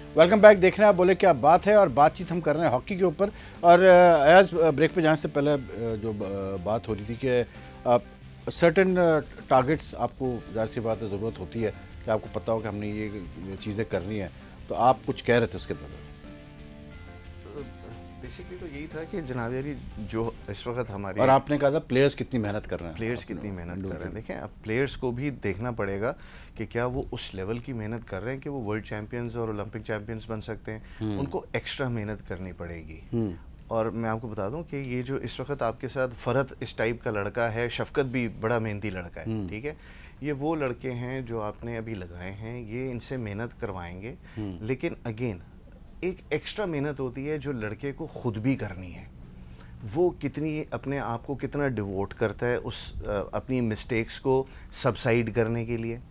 Welcome back. देख रहे हैं आप बोले क्या बात है, और बातचीत हम कर रहे हैं हॉकी के ऊपर। और एज ब्रेक पे जाने से पहले जो बात हो रही थी कि सर्टेन टारगेट्स आपको ज़ाहिर सी बात है ज़रूरत होती है कि आपको पता हो कि हमने ये चीज़ें करनी है, तो आप कुछ कह रहे थे उसके बारे में। बेसिकली तो यही था कि जनाब यारी जो इस वक्त हमारी, और आपने कहा था प्लेयर्स कितनी मेहनत कर रहे हैं, प्लेयर्स कितनी मेहनत कर रहे हैं। देखें, अब प्लेयर्स को भी देखना पड़ेगा कि क्या वो उस लेवल की मेहनत कर रहे हैं कि वो वर्ल्ड चैंपियंस और ओलंपिक चैंपियंस बन सकते हैं। उनको एक्स्ट्रा मेहनत करनी पड़ेगी। और मैं आपको बता दूं कि ये जो इस वक्त आपके साथ फरहत इस टाइप का लड़का है, शफकत भी बड़ा मेहनती लड़का है, ठीक है। ये वो लड़के हैं जो आपने अभी लगाए हैं, ये इनसे मेहनत करवाएंगे। लेकिन अगेन एक एक्स्ट्रा मेहनत होती है जो लड़के को खुद भी करनी है। वो कितनी अपने आप को कितना डिवोट करता है उस अपनी मिस्टेक्स को सबसाइड करने के लिए।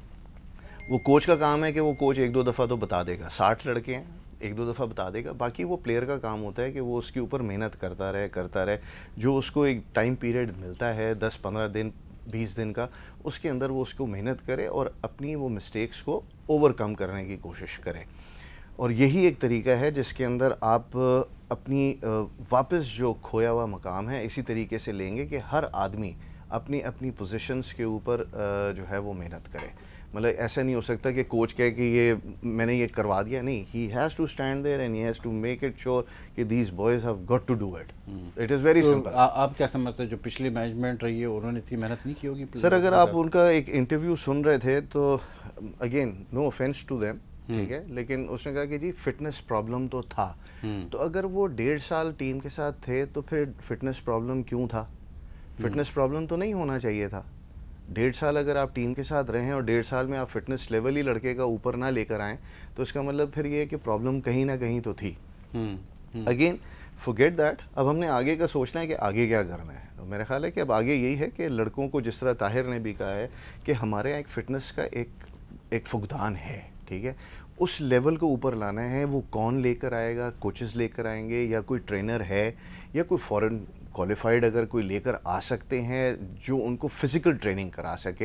वो कोच का काम है कि वो कोच एक दो दफ़ा तो बता देगा, 60 लड़के हैं, एक दो दफ़ा बता देगा। बाकी वो प्लेयर का काम होता है कि वो उसके ऊपर मेहनत करता रहे। जो उसको एक टाइम पीरियड मिलता है 10-15 दिन 20 दिन का, उसके अंदर वो उसको मेहनत करे और अपनी वो मिस्टेक्स को ओवरकम करने की कोशिश करे। और यही एक तरीका है जिसके अंदर आप अपनी वापस जो खोया हुआ मकाम है इसी तरीके से लेंगे कि हर आदमी अपनी अपनी पोजीशंस के ऊपर जो है वो मेहनत करे। मतलब ऐसा नहीं हो सकता कि कोच कहे कि ये मैंने ये करवा दिया, नहीं, he has to stand there and he has to make it sure कि these boys have got to do it. It is very simple. आप क्या समझते हैं जो पिछली मैनेजमेंट रही है उन्होंने इतनी मेहनत नहीं की होगी? सर, अगर आप उनका एक इंटरव्यू सुन रहे थे तो again no offence to them, ठीक है, लेकिन उसने कहा कि जी फिटनेस प्रॉब्लम तो था। तो अगर वो 1.5 साल टीम के साथ थे तो फिर फिटनेस प्रॉब्लम क्यों था? फिटनेस प्रॉब्लम तो नहीं होना चाहिए था। 1.5 साल अगर आप टीम के साथ रहे हैं और 1.5 साल में आप फिटनेस लेवल ही लड़के का ऊपर ना लेकर आए तो इसका मतलब फिर ये है कि प्रॉब्लम कहीं ना कहीं तो थी। Again forget that. अब हमने आगे का सोचना है कि आगे क्या करना है। तो मेरा ख्याल है कि अब आगे यही है कि लड़कों को, जिस तरह ताहिर ने भी कहा है कि हमारे यहाँ एक फ़िटनेस का एक फुकदान है, ठीक है, उस लेवल को ऊपर लाना है। वो कौन लेकर आएगा? कोचेस लेकर आएंगे या कोई ट्रेनर है या कोई फॉरेन क्वालिफाइड अगर कोई लेकर आ सकते हैं जो उनको फिजिकल ट्रेनिंग करा सके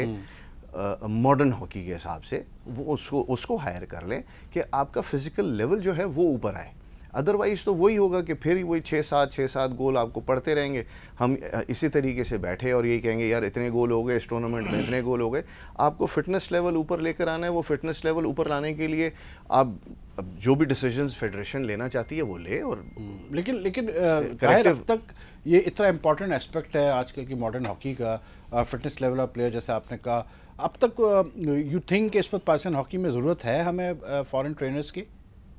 मॉडर्न हॉकी के हिसाब से, वो उसको हायर कर लें कि आपका फिजिकल लेवल जो है वो ऊपर आए। अदरवाइज़ तो वही होगा कि फिर वही 6-7 गोल आपको पढ़ते रहेंगे। हम इसी तरीके से बैठे और यही कहेंगे यार इतने गोल हो गए इस टूर्नामेंट में, इतने गोल हो गए। आपको फिटनेस लेवल ऊपर लेकर आना है। वो फिटनेस लेवल ऊपर लाने के लिए आप जो भी डिसीजंस फेडरेशन लेना चाहती है वो ले। और लेकिन अब तक ये इतना इम्पोर्टेंट एस्पेक्ट है आजकल की मॉडर्न हॉकी का, फिटनेस लेवल ऑफ प्लेयर, जैसे आपने कहा। अब तक यू थिंक इस वक्त पाकिस्तान हॉकी में ज़रूरत है हमें फॉरेन ट्रेनर्स की?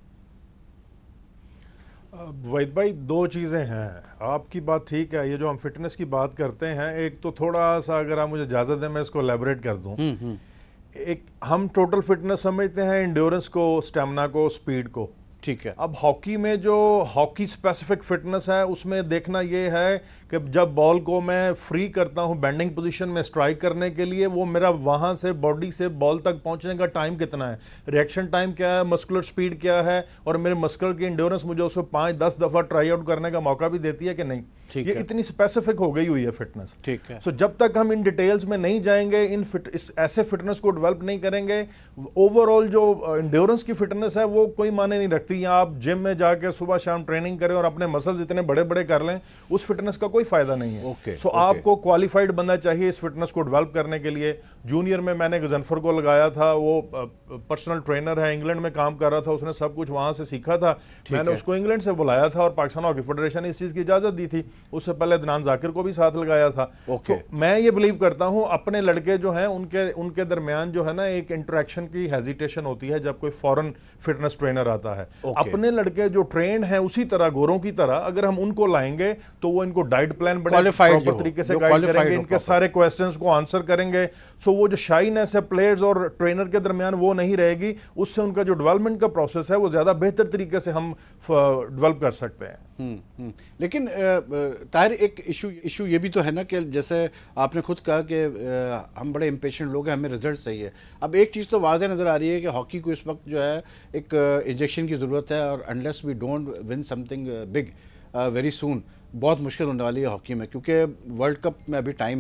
वहीद भाई, दो चीज़ें हैं। आपकी बात ठीक है, ये जो हम फिटनेस की बात करते हैं, एक तो थोड़ा सा अगर आप मुझे इजाज़त दें मैं इसको एलैबोरेट कर दूं। एक हम टोटल फिटनेस समझते हैं इंड्योरेंस को, स्टेमिना को, स्पीड को, ठीक है। अब हॉकी में जो हॉकी स्पेसिफिक फिटनेस है उसमें देखना ये है कि जब बॉल को मैं फ्री करता हूं बेंडिंग पोजीशन में स्ट्राइक करने के लिए, वो मेरा वहां से बॉडी से बॉल तक पहुंचने का टाइम कितना है, रिएक्शन टाइम क्या है, मस्कुलर स्पीड क्या है, और मेरे मस्कुलर की इंड्योरेंस मुझे उसको 5-10 दफा ट्राई आउट करने का मौका भी देती है कि नहीं। ये इतनी स्पेसिफिक हो गई हुई है फिटनेस, ठीक है। सो जब तक हम इन डिटेल्स में नहीं जाएंगे, इस ऐसे फिटनेस को डेवलप नहीं करेंगे, ओवरऑल जो इंड्योरेंस की फिटनेस है वो कोई माने नहीं रखती। या आप जिम में जाके सुबह शाम ट्रेनिंग करें और अपने मसल्स इतने बड़े बड़े कर लें, उस फिटनेस का कोई फायदा नहीं है। सो आपको क्वालिफाइड बनना चाहिए इस फिटनेस को डेवलप करने के लिए। जूनियर में मैंने गजनफर को लगाया था, वो पर्सनल ट्रेनर है, इंग्लैंड में काम कर रहा था, उसने सब कुछ वहां से सीखा था। मैंने उसको इंग्लैंड से बुलाया था और पाकिस्तान हॉकी फेडरेशन ने इस चीज की इजाजत दी थी। उससे पहले अदनान जाकिर को भी साथ लगाया था। तो मैं ये बिलीव करता हूं अपने लड़के जो हैं उनके दरमियान जो है ना एक इंटरेक्शन की हेजिटेशन होती है जब कोई फॉरेन फिटनेस ट्रेनर आता है। अपने लड़के जो ट्रेंड हैं उसी तरह, गोरों की तरह, अगर हम उनको लाएंगे तो वो इनको डाइट प्लान बड़े प्रॉपर तरीके से गाइड करेंगे, इनके सारे क्वेश्चंस को आंसर करेंगे। सो वो जो शाइनेस है प्लेयर्स और ट्रेनर के दरमियान वो नहीं रहेगी। उससे उनका जो डेवलपमेंट का प्रोसेस है वो ज्यादा बेहतर तरीके से हम डेवलप कर सकते हैं। लेकिन ताहिर, एक इशू ये भी तो है ना कि जैसे आपने खुद कहा कि हम बड़े इम्पेशेंट लोग हैं, हमें रिजल्ट चाहिए। अब एक चीज़ तो वाज़ेह नज़र आ रही है कि हॉकी को इस वक्त जो है एक इंजेक्शन की ज़रूरत है, और unless we don't win something big very soon, बहुत मुश्किल होने वाली है हॉकी में, क्योंकि वर्ल्ड कप में अभी टाइम है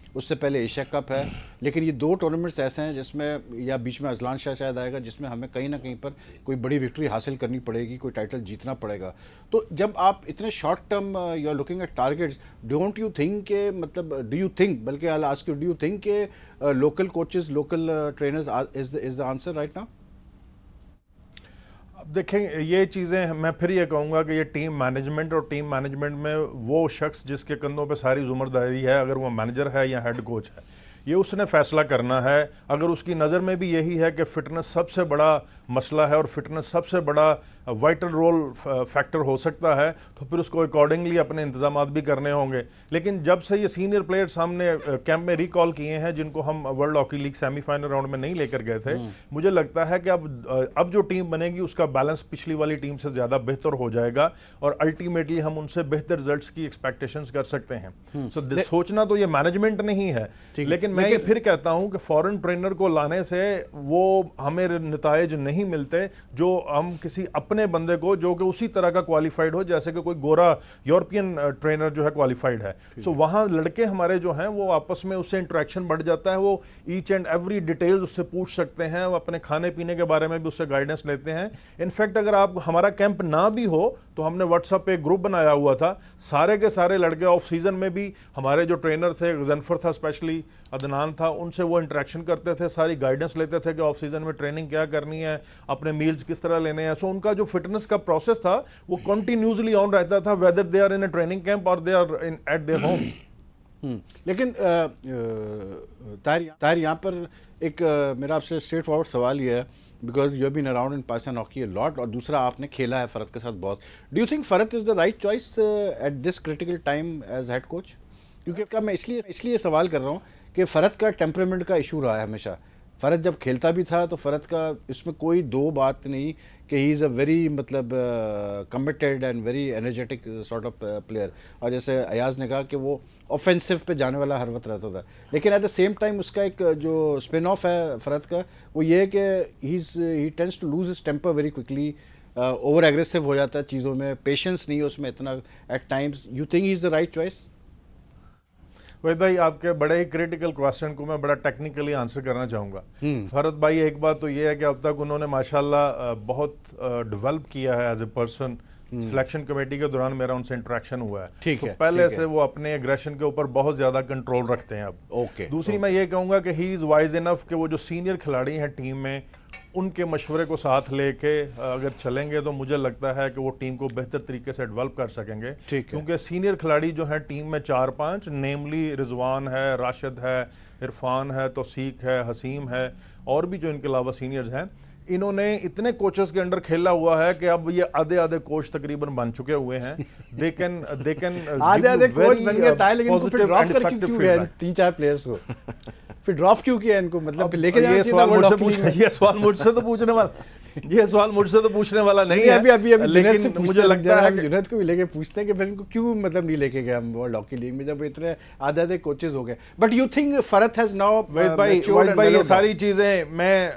उससे पहले एशिया कप है, लेकिन ये 2 टूर्नामेंट्स ऐसे हैं जिसमें, या बीच में अजलान शाह शायद आएगा, जिसमें हमें कहीं ना कहीं पर कोई बड़ी विक्ट्री हासिल करनी पड़ेगी, कोई टाइटल जीतना पड़ेगा। तो जब आप इतने short term you are looking at targets, don't you think के, मतलब डू यू थिंक, बल्कि I will ask you, do you think के local coaches, local trainers is the answer right now? अब देखें, ये चीज़ें मैं फिर ये कहूँगा कि ये टीम मैनेजमेंट, और टीम मैनेजमेंट में वो शख्स जिसके कंधों पे सारी जिम्मेदारी है, अगर वो मैनेजर है या हेड कोच है, ये उसने फैसला करना है। अगर उसकी नज़र में भी यही है कि फ़िटनेस सबसे बड़ा मसला है और फिटनेस सबसे बड़ा वाइटल रोल फैक्टर हो सकता है, तो फिर उसको अकॉर्डिंगली अपने इंतजाम भी करने होंगे। लेकिन जब से ये सीनियर प्लेयर सामने कैंप में रिकॉल किए हैं, जिनको हम world hockey league semifinal round में नहीं लेकर गए थे, मुझे लगता है कि अब जो टीम बनेगी उसका बैलेंस पिछली वाली टीम से ज़्यादा बेहतर हो जाएगा और अल्टीमेटली हम उनसे बेहतर रिजल्ट्स की एक्सपेक्टेशंस कर सकते हैं। सोचना तो ये मैनेजमेंट नहीं है, लेकिन मैं ये फिर कहता हूं कि फॉरेन ट्रेनर को लाने से वो हमें नताइज नहीं मिलते जो हम किसी अपने बंदे को, जो कि उसी तरह का क्वालिफाइड हो जैसे कि कोई गोरा यूरोपियन ट्रेनर जो है क्वालिफाइड है। सो वहां लड़के हमारे जो हैं वो आपस में उससे इंटरेक्शन बढ़ जाता है, वो ईच एंड एवरी डिटेल्स उससे पूछ सकते हैं, वो अपने खाने पीने के बारे में भी उससे गाइडेंस लेते हैं। इनफैक्ट अगर आप हमारा कैंप ना भी हो तो हमने व्हाट्सएप पे एक ग्रुप बनाया हुआ था, सारे के सारे लड़के ऑफ सीजन में भी हमारे जो ट्रेनर थे, गजनफर था स्पेशली, अदनान था, उनसे वो इंटरेक्शन करते थे, सारी गाइडेंस लेते थे कि ऑफ सीजन में ट्रेनिंग क्या करनी है, अपने मील्स किस तरह लेने हैं। सो उनका जो फिटनेस का प्रोसेस था वो कंटिन्यूसली ऑन रहता था, whether they are in a training camp और they are in at their homes. लेकिन ताहिर, यहाँ पर एक मेरा आपसे स्ट्रेट फॉरवर्ड सवाल ये है, because you have been around in Pakistan hockey a lot, और दूसरा आपने खेला है फरत के साथ बहुत। Do you think Farhat is the right choice at this critical time as head coach? क्योंकि मैं इसलिए सवाल कर रहा हूँ कि फ़रत का टेम्परामेंट का इशू रहा है हमेशा। फ़रत जब खेलता भी था तो फ़रत का इसमें कोई दो बात नहीं कि ही इज़ अ वेरी मतलब committed and very energetic sort of player, और जैसे अयाज ने कहा कि वो ऑफेंसिव पे जाने वाला हर वक्त रहता था। लेकिन एट द सेम टाइम उसका एक जो स्पिन ऑफ है फ़रत का, वो ये है कि he tends to lose his temper very quickly, over aggressive हो जाता है चीज़ों में, पेशेंस नहीं है उसमें इतना at times. You think he is the right choice? Waheed भाई, आपके बड़े ही क्रिटिकल क्वेश्चन को मैं बड़ा टेक्निकली आंसर करना चाहूँगा। फरत भाई, एक बात तो ये है कि अब तक उन्होंने माशाल्लाह बहुत डेवलप किया है as a person. Selection committee के दौरान मेरा उनसे इंटरेक्शन हुआ है, ठीक है, पहले से वो अपने एग्रेशन के ऊपर बहुत ज़्यादा कंट्रोल रखते हैं अब। दूसरी मैं ये कहूँगा कि ही इज़ वाइज इनफ कि वो जो सीनियर खिलाड़ी हैं टीम में, उनके मशवरे को साथ लेके अगर चलेंगे तो मुझे लगता है कि वो टीम को बेहतर तरीके से डेवलप कर सकेंगे। क्योंकि सीनियर खिलाड़ी जो हैं टीम में 4-5, नेमली रिजवान है, राशिद है, इरफान है, तौसीक है, हसीम है, और भी जो इनके अलावा सीनियर्स हैं, इन्होंने इतने कोचेस के अंडर खेला हुआ है कि अब ये आधे कोच तकरीबन बन चुके हुए हैं। दे कैन आधे कोच बन गए था, लेकिन उनको फिर ड्रॉप करके क्यों गए 3-4 प्लेयर्स को? फिर ड्रॉप क्यों किया इनको? मतलब लेके जाना चाहिए। ये सवाल मुझसे तो पूछने वाला नहीं है अभी लेकिन मुझे लगता है जुनैद को भी लेके पूछते हैं कि फिर इनको क्यों मतलब नहीं लेके गए हम वर्ल्ड हॉकी लीग में, जब इतने आधे कोचेस हो गए। But you think Farhat has now, भाई ये सारी चीजें मैं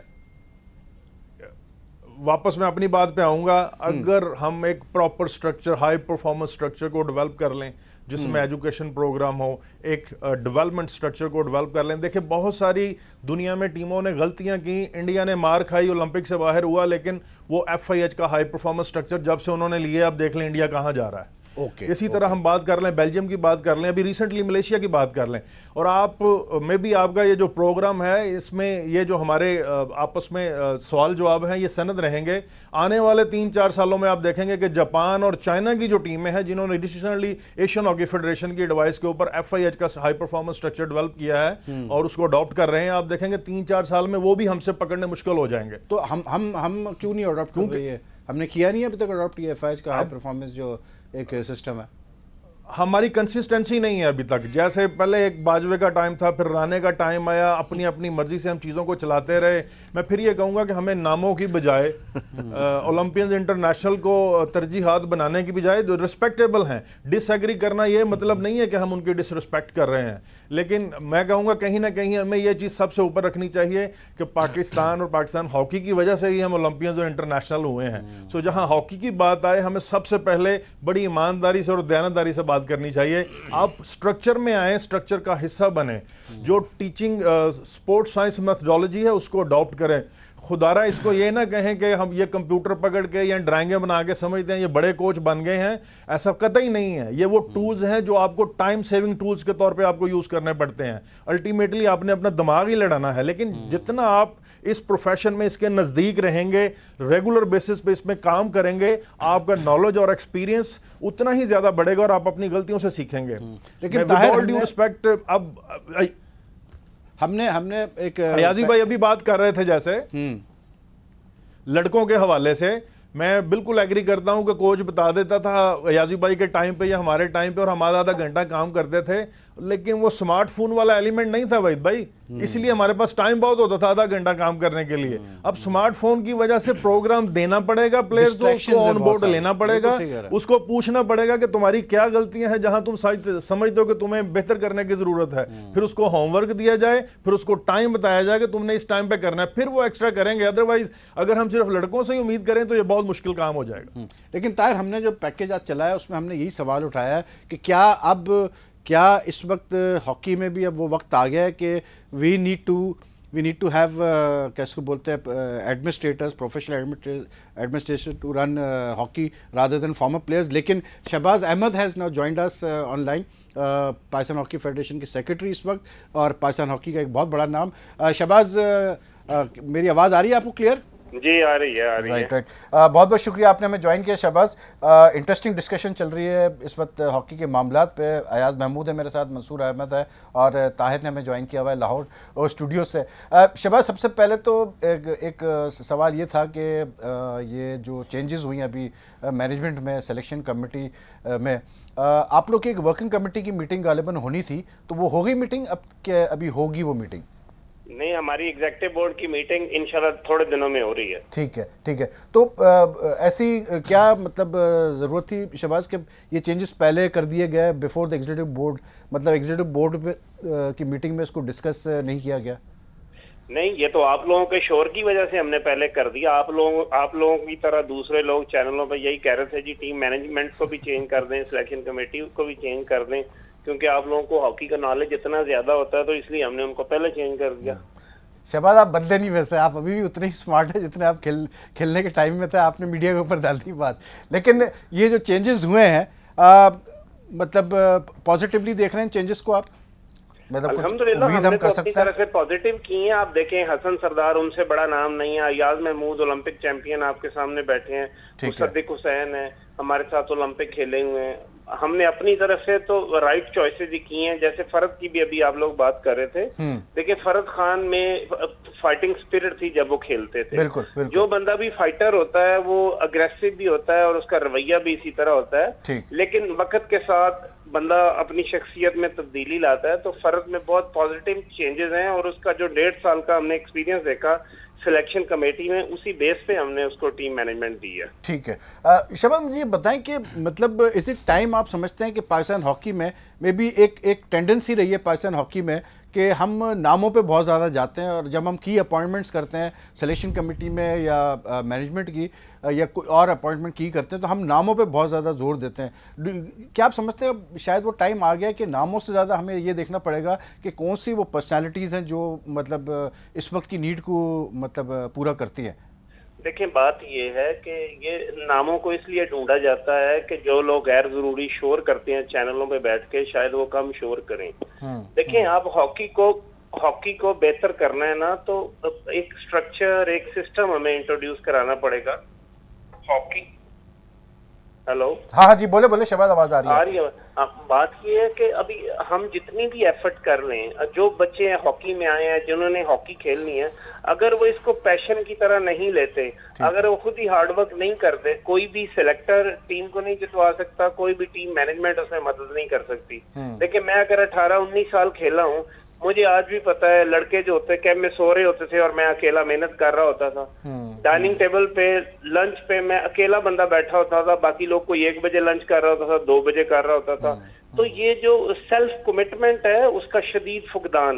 वापस मैं अपनी बात पे आऊंगा। अगर हम एक proper structure, high performance structure को डेवलप कर लें, जिसमें एजुकेशन प्रोग्राम हो, एक डेवलपमेंट स्ट्रक्चर को डेवलप कर लें। देखिए, बहुत सारी दुनिया में टीमों ने गलतियां की, इंडिया ने मार खाई, ओलंपिक से बाहर हुआ, लेकिन वो FIH का हाई परफॉर्मेंस स्ट्रक्चर जब से उन्होंने लिए, अब देख लें इंडिया कहां जा रहा है। इसी तरह हम बात कर लें बेल्जियम की, बात कर लें अभी रिसेंटली मलेशिया की बात कर लें, और आप में भी आपका ये जो प्रोग्राम है, इसमें ये जो हमारे आपस में सवाल जवाब हैं, ये सनद रहेंगे। आने वाले 3-4 सालों में आप देखेंगे कि जापान और चाइना की जो टीमें हैं, जिन्होंने रिसेंटली एशियन हॉकी फेडरेशन की एडवाइस के ऊपर FIH का हाई परफॉर्मेंस स्ट्रक्चर डेवलप किया है और उसको अडॉप्ट कर रहे हैं, आप देखेंगे 3-4 साल में वो भी हमसे पकड़ने मुश्किल हो जाएंगे। तो हम क्यों नहीं अडॉप्ट कर रहे हैं? हमने किया नहीं अभी तक अडॉप्ट किया FIH का हाई परफॉर्मेंस जो एक सिस्टम है। हमारी कंसिस्टेंसी नहीं है अभी तक। जैसे पहले एक बाजवे का टाइम था, फिर राणे का टाइम आया, अपनी अपनी मर्जी से हम चीज़ों को चलाते रहे। मैं फिर ये कहूँगा कि हमें नामों की बजाय ओलंपियंस इंटरनेशनल को तरजीहात बनाने की बजाय जो रिस्पेक्टेबल हैं, डिसएग्री करना ये मतलब नहीं है कि हम उनकी डिसरिस्पेक्ट कर रहे हैं, लेकिन मैं कहूँगा कहीं ना कहीं हमें ये चीज़ सबसे ऊपर रखनी चाहिए कि पाकिस्तान और पाकिस्तान हॉकी की वजह से ही हम ओलंपियंस और इंटरनेशनल हुए हैं। सो जहाँ हॉकी की बात आए, हमें सबसे पहले बड़ी ईमानदारी से और दयानतदारी से बात करनी चाहिए। आप स्ट्रक्चर में आए, स्ट्रक्चर का हिस्सा बने, जो टीचिंग स्पोर्ट्स साइंस मेथोडोलॉजी है उसको अडॉप्ट करें। खुदारा इसको ये ना कहें कि हम ये कंप्यूटर पकड़ के या ड्राइंगें बना के समझते हैं ये बड़े कोच बन गए हैं, ऐसा कतई नहीं है। ये वो टूल्स हैं जो आपको टाइम सेविंग टूल्स के तौर पे आपको यूज करने पड़ते हैं। अल्टीमेटली आपने अपना दिमाग ही लड़ाना है, लेकिन जितना आप इस प्रोफेशन में इसके नजदीक रहेंगे, रेगुलर बेसिस पे इसमें काम करेंगे, आपका नॉलेज और एक्सपीरियंस उतना ही ज्यादा बढ़ेगा और आप अपनी गलतियों से सीखेंगे। लेकिन विद ऑल ड्यू रिस्पेक्ट, अब हमने एक अयाजी भाई अभी बात कर रहे थे जैसे लड़कों के हवाले से, मैं बिल्कुल एग्री करता हूं कि कोच बता देता था अयाजी भाई के टाइम पे या हमारे टाइम पे, और हम आधा घंटा काम करते थे, लेकिन वो स्मार्टफोन वाला एलिमेंट नहीं था वहीद भाई, इसलिए हमारे पास टाइम बहुत होता था आधा घंटा काम करने के लिए। अब स्मार्टफोन की वजह से प्रोग्राम देना पड़ेगा प्लेयर्स को, उसको ऑन बोर्ड लेना पड़ेगा, उसको पूछना पड़ेगा कि तुम्हारी क्या गलतियां हैं जहां तुम समझते हो कि तुम्हें बेहतर करने की जरूरत है, फिर उसको होमवर्क दिया जाए, फिर उसको टाइम बताया जाए कि तुमने इस टाइम पे करना है, फिर वो एक्स्ट्रा करेंगे। अदरवाइज अगर हम सिर्फ लड़कों से ही उम्मीद करें तो ये बहुत मुश्किल काम हो जाएगा। लेकिन ताहिर, हमने जो पैकेज आज चलाया उसमें हमने यही सवाल उठाया है कि क्या इस वक्त हॉकी में भी अब वो वक्त आ गया है कि वी नीड टू हैव कैसे बोलते हैं administrators, professional administration to run hockey rather than former players. लेकिन Shahbaz Ahmed has now joined us online, Pakistan hockey federation के सेक्रेटरी इस वक्त और पाकिस्तान हॉकी का एक बहुत बड़ा नाम। शहबाज, मेरी आवाज़ आ रही है आपको क्लियर? जी आ रही है, राइट। बहुत बहुत शुक्रिया आपने हमें ज्वाइन किया शहबाज। इंटरेस्टिंग डिस्कशन चल रही है इस वक्त हॉकी के मामलात पे। अयाज महमूद है मेरे साथ, मंसूर अहमद है और ताहिर ने हमें ज्वाइन किया हुआ है लाहौर स्टूडियो से। शहबाज, सबसे पहले तो एक सवाल ये था कि ये जो चेंजेस हुई अभी मैनेजमेंट में, सिलेक्शन कमेटी में, आप लोग की एक वर्किंग कमेटी की मीटिंग गालिबन होनी थी, तो वो हो गई मीटिंग? अब क्या अभी होगी वो मीटिंग? नहीं, हमारी एग्जीक्यूटिव बोर्ड की मीटिंग इंशाल्लाह थोड़े दिनों में हो रही है। ठीक है। तो ऐसी क्या मतलब ज़रूरत थी शहबाज के ये चेंजेस पहले कर दिए गए बिफोर द एग्जीक्यूटिव बोर्ड? मतलब एग्जीक्यूटिव बोर्ड की मीटिंग में इसको डिस्कस नहीं किया गया? नहीं, ये तो आप लोगों के शोर की वजह से हमने पहले कर दिया। आप लोगों की तरह दूसरे लोग चैनलों पर यही कह रहे थे जी टीम मैनेजमेंट को भी चेंज कर दें, सिलेक्शन कमेटी को भी चेंज कर दें, क्योंकि आप लोगों को हॉकी का नॉलेज इतना ज्यादा होता है, तो इसलिए हमने उनको पहले चेंज कर दिया। शहबाज, आप बदले नहीं, वैसे आप अभी भी उतने ही स्मार्ट है जितने आप खेलने के टाइम में थे। आपने मीडिया के ऊपर डाल दी बात, लेकिन ये जो चेंजेस हुए हैं मतलब पॉजिटिवली देख रहे हैं चेंजेस को आप? मतलब अल्हम्दुलिल्लाह उम्मीद हम कर सकते हैं तरफ से पॉजिटिव किए हैं। आप देखें, हसन सरदार उनसे बड़ा नाम नहीं है, अयाज महमूद ओलंपिक चैंपियन आपके सामने बैठे हैं, मुसद्दिक हुसैन है हमारे साथ ओलंपिक खेले हुए हैं। हमने अपनी तरफ से तो राइट चॉइसेस ही की हैं। जैसे फरद की भी अभी आप लोग बात कर रहे थे, देखिए फरद खान में फाइटिंग स्पिरिट थी जब वो खेलते थे। बिल्कुल। जो बंदा भी फाइटर होता है वो अग्रेसिव भी होता है और उसका रवैया भी इसी तरह होता है, लेकिन वक्त के साथ बंदा अपनी शख्सियत में तब्दीली लाता है। तो फरद में बहुत पॉजिटिव चेंजेस हैं और उसका जो 1.5 साल का हमने एक्सपीरियंस देखा सिलेक्शन कमेटी में, उसी बेस पे हमने उसको टीम मैनेजमेंट दी है। ठीक है। शहबाज, मुझे बताएं कि मतलब इस टाइम आप समझते हैं कि पाकिस्तान हॉकी में भी एक टेंडेंसी रही है पाकिस्तान हॉकी में कि हम नामों पे बहुत ज़्यादा जाते हैं और जब हम की अपॉइंटमेंट्स करते हैं सिलेक्शन कमेटी में या मैनेजमेंट की या कोई और अपॉइंटमेंट की करते हैं तो हम नामों पे बहुत ज़्यादा जोर देते हैं। क्या आप समझते हैं शायद वो टाइम आ गया कि नामों से ज़्यादा हमें ये देखना पड़ेगा कि कौन सी वो पर्सनैलिटीज़ हैं जो मतलब इस वक्त की नीड को मतलब पूरा करती हैं? देखिए, बात ये है कि ये नामों को इसलिए ढूंढा जाता है कि जो लोग गैर जरूरी शोर करते हैं चैनलों पे बैठ के, शायद वो कम शोर करें। देखिए, आप हॉकी को बेहतर करना है ना, तो एक स्ट्रक्चर, एक सिस्टम हमें इंट्रोड्यूस कराना पड़ेगा। हॉकी, हेलो, हाँ जी, बोले शहबाज, आवाज आ रही है। बात ये है कि अभी हम जितनी भी एफर्ट कर रहे हैं, जो बच्चे हॉकी में आए हैं जिन्होंने हॉकी खेलनी है, अगर वो इसको पैशन की तरह नहीं लेते, अगर वो खुद ही हार्डवर्क नहीं करते, कोई भी सिलेक्टर टीम को नहीं जितवा सकता, कोई भी टीम मैनेजमेंट उसमें मदद नहीं कर सकती। देखिए, मैं अगर 18-19 साल खेला हूँ, मुझे आज भी पता है लड़के जो होते कैंप में सो रहे होते थे और मैं अकेला मेहनत कर रहा होता था। डाइनिंग टेबल पे लंच पे मैं अकेला बंदा बैठा होता था, बाकी लोग कोई 1 बजे लंच कर रहा होता था, 2 बजे कर रहा होता था। तो ये जो सेल्फ कमिटमेंट है उसका शदीद फुकदान है।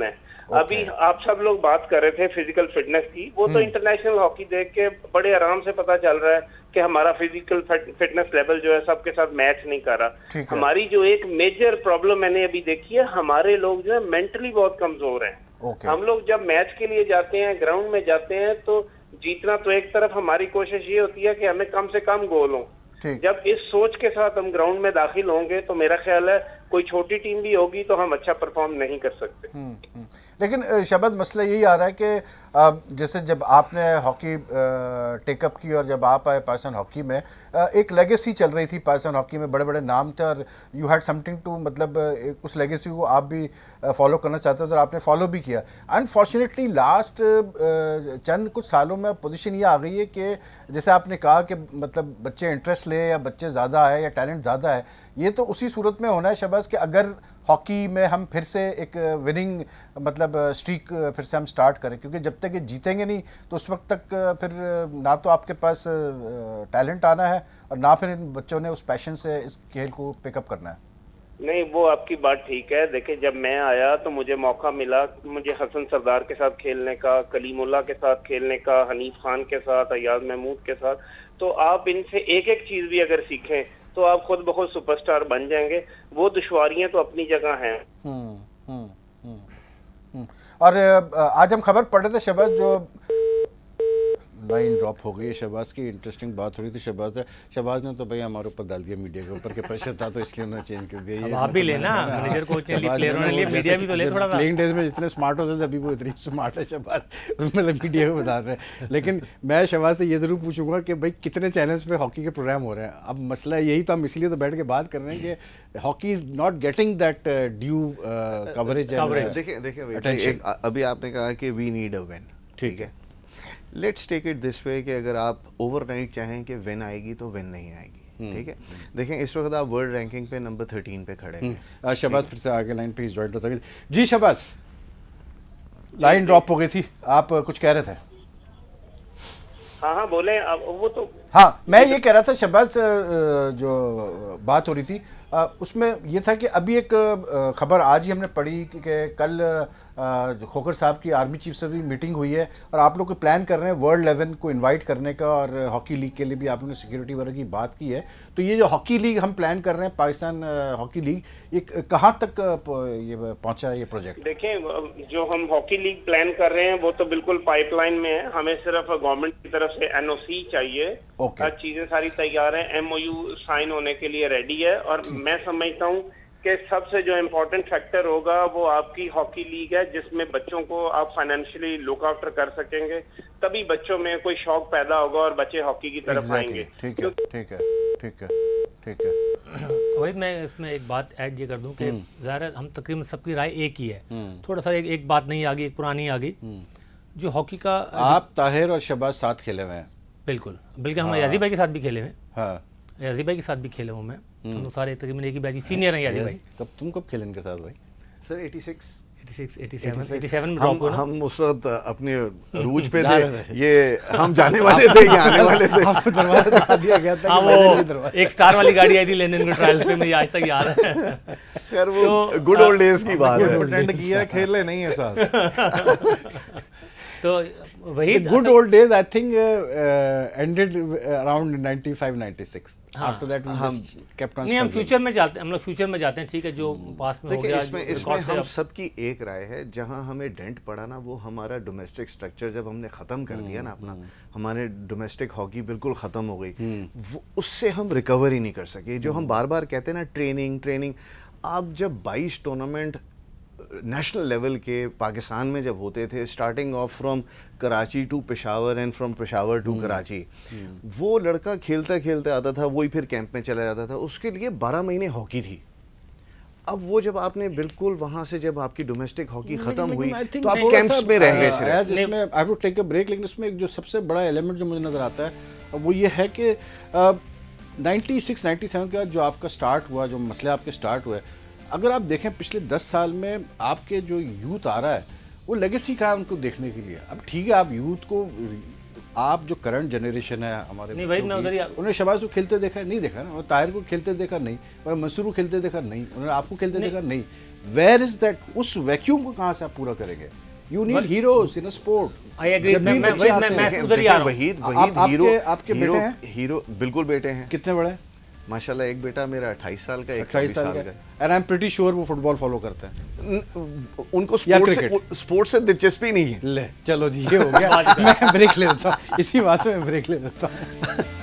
अभी आप सब लोग बात कर रहे थे फिजिकल फिटनेस की, वो तो इंटरनेशनल हॉकी देख के बड़े आराम से पता चल रहा है कि हमारा फिजिकल फिटनेस लेवल जो है सबके साथ मैच नहीं कर रहा। हमारी जो एक मेजर प्रॉब्लम मैंने अभी देखी है, हमारे लोग जो है मेंटली बहुत कमजोर हैं। हम लोग जब मैच के लिए जाते हैं, ग्राउंड में जाते हैं, तो जीतना तो एक तरफ, हमारी कोशिश ये होती है कि हमें कम से कम गोल हो। जब इस सोच के साथ हम ग्राउंड में दाखिल होंगे तो मेरा ख्याल है कोई छोटी टीम भी होगी तो हम अच्छा परफॉर्म नहीं कर सकते। लेकिन शबाज मसला यही आ रहा है कि जैसे जब आपने हॉकी टेकअप की और जब आप आए पाकिस्तान हॉकी में, एक लेगेसी चल रही थी पाकिस्तान हॉकी में, बड़े बड़े नाम थे और यू हैड समथिंग टू, मतलब उस लेगेसी को आप भी फॉलो करना चाहते थे और आपने फॉलो भी किया। अनफॉर्चुनेटली लास्ट चंद कुछ सालों में पोजीशन ये आ गई है कि जैसे आपने कहा कि मतलब बच्चे इंटरेस्ट ले या बच्चे ज़्यादा है या टैलेंट ज़्यादा है, ये तो उसी सूरत में होना है शबाज कि अगर हॉकी में हम फिर से एक विनिंग मतलब स्ट्रीक फिर से हम स्टार्ट करें, क्योंकि जब तक ये जीतेंगे नहीं तो उस वक्त तक फिर ना तो आपके पास टैलेंट आना है और ना फिर इन बच्चों ने उस पैशन से इस खेल को पिकअप करना है। नहीं, वो आपकी बात ठीक है। देखिए, जब मैं आया तो मुझे मौका मिला, मुझे हसन सरदार के साथ खेलने का, कलीमुल्लाह के साथ खेलने का, हनीफ खान के साथ, अयाज महमूद के साथ। तो आप इनसे एक एक चीज भी अगर सीखें तो आप खुद ब खुद सुपरस्टार बन जाएंगे। वो दुश्वारियां तो अपनी जगह हैं। और आज हम खबर पढ़ रहे थे शबाज, जो लाइन ड्रॉप हो गई है शहबाज की, इंटरेस्टिंग बात हो रही थी शहबाज ने तो भाई हमारे ऊपर डाल दिया मीडिया के ऊपर के प्रेशर था तो इसलिए उन्होंने चेंज कर दिया। ये आप भी लेना, मैनेजर कोच ने लिए, प्लेयरों ने लिए, मीडिया भी तो ले थोड़ा सा। प्लेइंग डेज में जितने स्मार्ट होते थे अभी वो इतनी स्मार्ट है शहबाज, मतलब मीडिया को बता रहे हैं। लेकिन मैं शहबाज से ये ज़रूर पूछूंगा कि भाई कितने चैनल्स पे हॉकी के प्रोग्राम हो रहे हैं। अब मसला यही तो हम इसलिए तो बैठ के बात कर रहे हैं कि hockey is not getting that due coverage. देखिए अभी आपने कहा कि वी नीड अ विन, ठीक है। Let's take it this way कि अगर आप ओवरनाइट चाहें कि विन आएगी तो विन नहीं आएगी, ठीक है। देखें इस वक्त आप वर्ल्ड रैंकिंग पे नंबर 13 पे खड़े हैं। शहबाज फिर से आगे लाइन पे ज्वाइन हो सके जी। शहबाज, लाइन ड्रॉप हो गई थी, आप कुछ कह रहे थे? हाँ बोले। वो तो हाँ, मैं ये कह रहा था शहबाज, जो बात हो रही थी उसमें ये था कि अभी एक खबर आज ही हमने पढ़ी कि कल खोखर साहब की आर्मी चीफ से भी मीटिंग हुई है और आप लोग को प्लान कर रहे हैं वर्ल्ड 11 को इनवाइट करने का और हॉकी लीग के लिए भी आप लोगों ने सिक्योरिटी वगैरह की बात की है। तो ये जो हॉकी लीग हम प्लान कर रहे हैं, पाकिस्तान हॉकी लीग, ये कहाँ तक ये पहुँचा है ये प्रोजेक्ट? देखें, जो हम हॉकी लीग प्लान कर रहे हैं वो तो बिल्कुल पाइपलाइन में है। हमें सिर्फ गवर्नमेंट की तरफ से NOC चाहिए। हर चीजें सारी तैयार है, MOU साइन होने के लिए रेडी है। और मैं समझता हूँ कि सबसे जो इम्पोर्टेंट फैक्टर होगा वो आपकी हॉकी लीग है, जिसमें बच्चों को आप फाइनेंशियली लुक आफ्टर कर सकेंगे। तभी बच्चों में कोई शौक पैदा होगा और बच्चे हॉकी की तरफ आएंगे। ठीक है, ठीक है, ठीक है, ठीक है। वही मैं इसमें एक बात ऐड ये कर दूं कि ज़ाहिर हम तकरीबन सबकी राय एक ही है। थोड़ा सा एक बात नहीं आ गई, एक पुरानी आ गई। जो हॉकी का आप ताहिर और शहबाज साथ खेले हुए हैं। बिल्कुल, बल्कि हम याजी भाई के साथ भी खेले हुए हैं। हाँ, याजी भाई के साथ भी खेले हूँ मैं। हम सारे तकरीबन एक ही बैच सीनियर हैं याजी भाई। तुम कब खेले इनके साथ भाई? सर 86 87 में ड्रॉप हुआ। हम उस वक्त अपने रूज पे थे, ये हम जाने वाले थे, ये आने वाले थे। दरवाजा दिया गया था। हाँ, वो एक स्टार वाली गाड़ी आई थी लेनिन के ट्रायल्स पे, मुझे आज तक याद है। यार वो गुड ओल्ड डेज की बात है। प्रेटेंड किया, खेले नहीं है साथ। तो वही good old days I think ended around 95-96। After that हम केप्ट ऑन। नहीं, हम फ्यूचर में जाते हैं, हम लोग फ्यूचर में जाते हैं, ठीक है। जो पास में हो गया, इसमें हम सबकी एक राय है। जहां हमें डेंट पड़ा ना, वो हमारा डोमेस्टिक स्ट्रक्चर जब हमने ख़त्म कर दिया ना अपना, हमारे डोमेस्टिक हॉकी बिल्कुल ख़त्म हो गई, उससे हम रिकवर ही नहीं कर सके। जो हम बार बार कहते हैं ना, ट्रेनिंग। आप जब 22 टूर्नामेंट नेशनल लेवल के पाकिस्तान में जब होते थे, starting off from Karachi to Peshawar and from Peshawar to Karachi, वो लड़का खेलते खेलते आता था, वही फिर कैंप में चला जाता था। उसके लिए 12 महीने हॉकी थी। अब वो जब आपने बिल्कुल वहां से जब आपकी डोमेस्टिक हॉकी खत्म हुई तो आप कैंप्स में रह गए। इसमें I would take a break, लेकिन इसमें एक जो सबसे बड़ा एलिमेंट जो मुझे नजर आता है वो ये है कि 96-97 का जो आपका स्टार्ट हुआ, जो मसले आपके स्टार्ट हुए, अगर आप देखें पिछले 10 साल में आपके जो यूथ आ रहा है वो लेगेसी का है उनको देखने के लिए। अब ठीक है, आप यूथ को, आप जो करंट जनरेशन है हमारे, नहीं भाई, मैं उधर ही उन्होंने शहबाज को खेलते देखा नहीं, देखा ना, ताहिर को खेलते देखा नहीं, और मंसूर को खेलते देखा नहीं, उन्होंने आपको खेलते देखा नहीं। वेयर इज दैट, उस वैक्यूम को कहाँ से आप पूरा करेंगे? You need heroes in a sport. I agree, मैं उधर ही आ रहा हूँ। वहीद आपके बेटे हैं? हीरो बिल्कुल बेटे हैं। कितने बड़े हैं? माशाल्लाह, एक बेटा मेरा 28 साल का, एक 28 साल का, and I am pretty sure वो फुटबॉल फॉलो करते हैं। उनको स्पोर्ट्स से दिलचस्पी नहीं है। ले चलो जी, ये हो गया। मैं ब्रेक ले लेता हूँ, इसी बात में ब्रेक ले लेता हूँ।